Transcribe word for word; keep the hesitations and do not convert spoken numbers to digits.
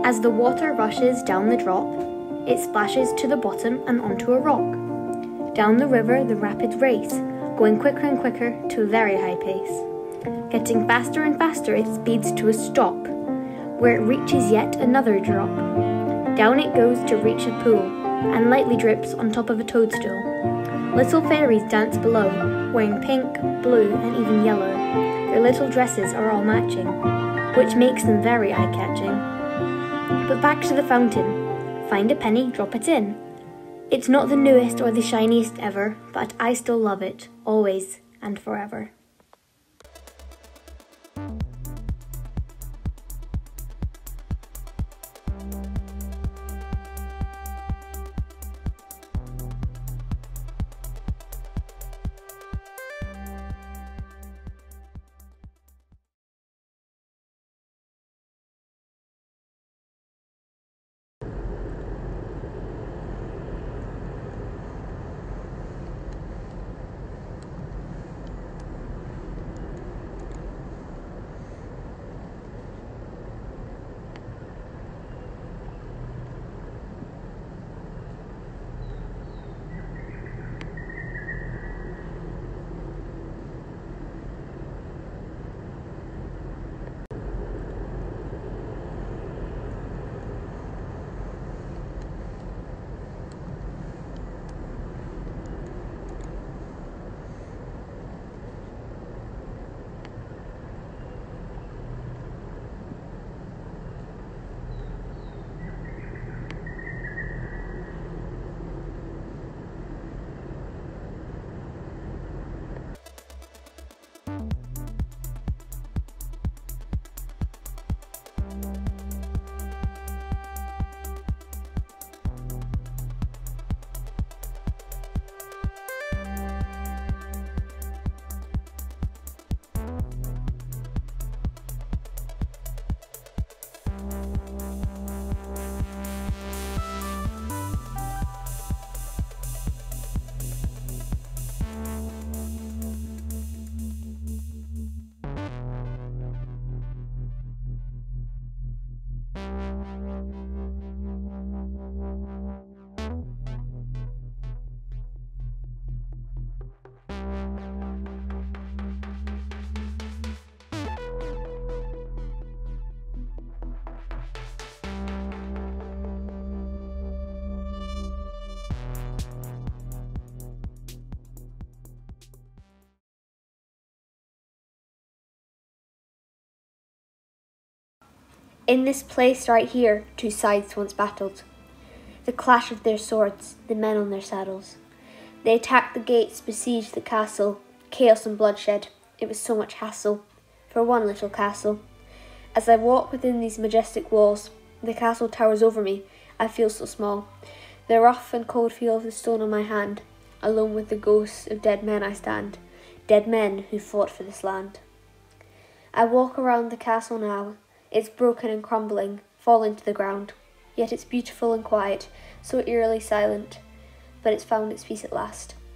As the water rushes down the drop, it splashes to the bottom and onto a rock. Down the river the rapids race, going quicker and quicker to a very high pace. Getting faster and faster it speeds to a stop, where it reaches yet another drop. Down it goes to reach a pool, and lightly drips on top of a toadstool. Little fairies dance below, wearing pink, blue, and even yellow. Their little dresses are all matching, which makes them very eye-catching. But back to the fountain. Find a penny, drop it in. It's not the newest or the shiniest ever, but I still love it, always and forever. In this place right here, two sides once battled. The clash of their swords, the men on their saddles. They attacked the gates, besieged the castle. Chaos and bloodshed, it was so much hassle for one little castle. As I walk within these majestic walls, the castle towers over me, I feel so small. The rough and cold feel of the stone on my hand, alone with the ghosts of dead men I stand, dead men who fought for this land. I walk around the castle now. It's broken and crumbling, falling to the ground. Yet it's beautiful and quiet, so eerily silent, but it's found its peace at last.